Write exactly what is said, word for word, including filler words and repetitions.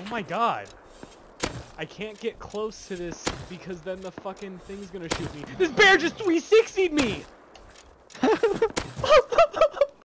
Oh my god. I can't get close to this because then the fucking thing's gonna shoot me. This bear just three sixty'd me!